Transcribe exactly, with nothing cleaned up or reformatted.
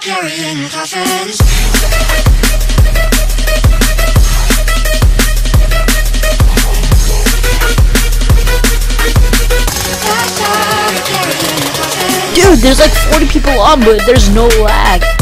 carrying coffins. Dude, there's like forty people on, but there's no lag.